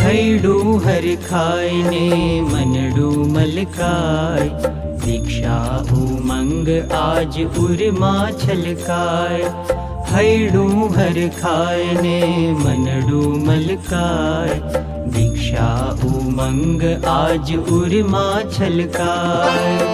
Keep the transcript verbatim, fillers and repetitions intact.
Hairdo हर खाय ने मनडू मलकाय, दीक्षा उमंग आज उर्मा छलकाय। हैडू हर खाय ने मनडू मलकाय, दीक्षा उमंग आज उर्मा छलकाय।